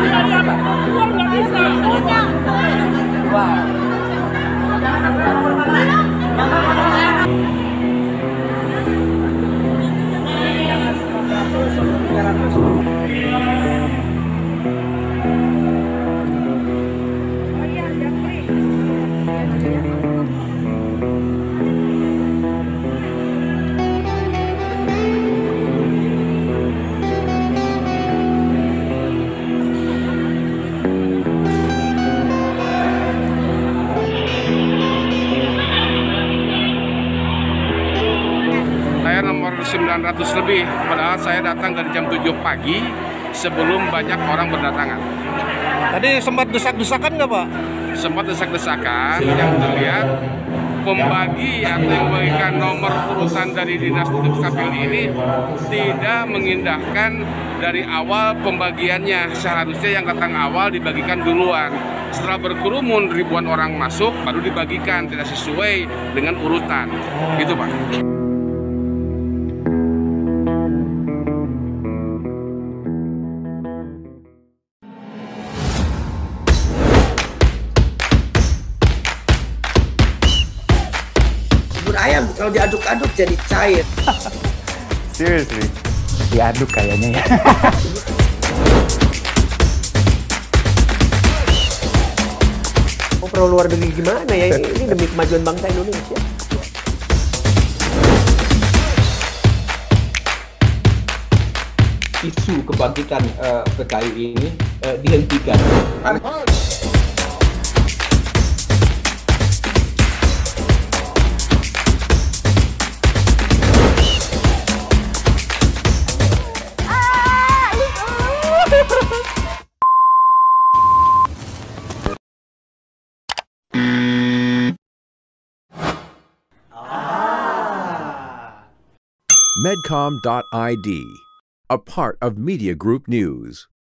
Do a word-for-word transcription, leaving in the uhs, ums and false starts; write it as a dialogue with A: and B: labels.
A: Nomor sembilan ratus lebih, padahal saya datang dari jam tujuh pagi sebelum banyak orang berdatangan.
B: Tadi sempat desak-desakan nggak, Pak?
A: Sempat desak-desakan, yang terlihat pembagi atau yang membagikan nomor urutan dari Dinas Dukcapil ini tidak mengindahkan dari awal pembagiannya. Seharusnya yang datang awal dibagikan duluan. Setelah berkerumun ribuan orang masuk, baru dibagikan, tidak sesuai dengan urutan. Gitu, Pak.
C: Ayam kalau diaduk-aduk jadi cair.
D: Seriously, diaduk kayaknya ya.
C: Mau pro luar negeri gimana ya? Ini demi kemajuan bangsa Indonesia. Isu kebangkitan uh, P K I ini uh, dihentikan.
E: Medcom dot I D, a part of Media Group News.